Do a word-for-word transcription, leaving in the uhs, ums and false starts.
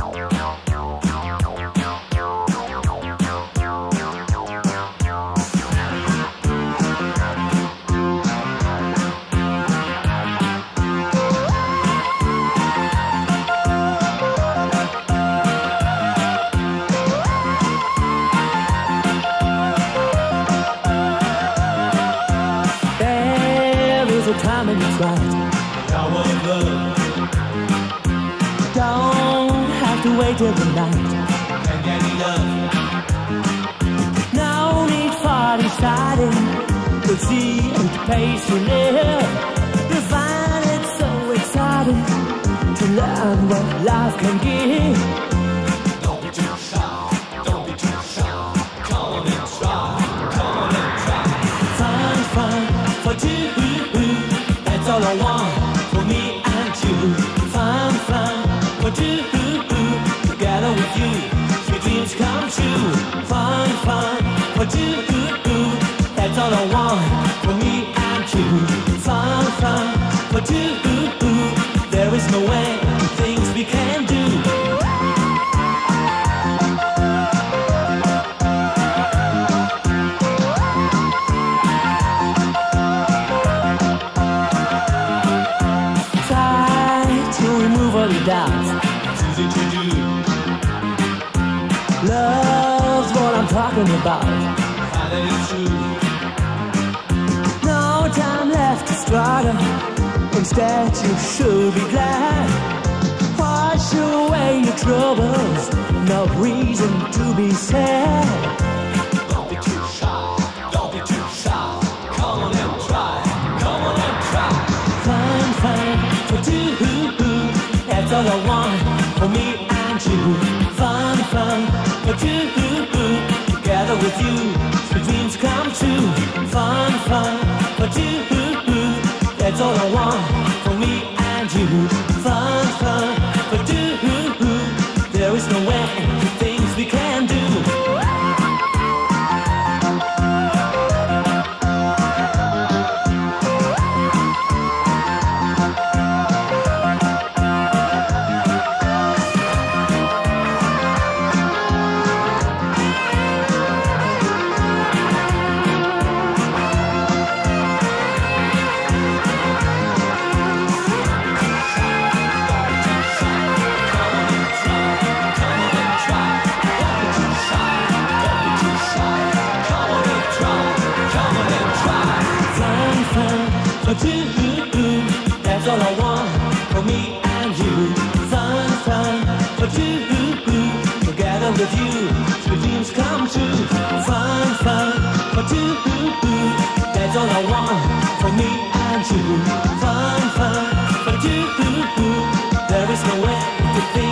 The time and it's right. Power of love. Don't have to wait till the night. Can't get enough. No need for deciding. Proceed patiently. You find it so exciting to learn what life can give. Don't be too shy. Don't be too shy. Come on and try. Come on and try. Fun, fun for two. That's all I want for me and you. Fun, fun for two. Together with you, sweet dreams come true. Fun, fun for two. That's all I want for me and you. Fun, fun for two. There is no way things we can do. Doubts. It's easy to do. Love's what I'm talking about. Find that it's true. No time left to struggle. Instead, you should be glad. Wash away your troubles. No reason to be sad. Don't be too shy. Don't be too shy. Come on and try. Come on and try. Fun, fun for two. That's all I want for me and you. Fun, fun for two. Together with you, the dreams come true. Fun, fun for two. That's all I want for me and you. Fun, fun for two. There is no way to things we can do. For two, that's all I want for me and you. Fun, fun for two. Together with you, sweet dreams come true. Fun, fun for two. That's all I want for me and you. Fun, fun for two. There is no way to think.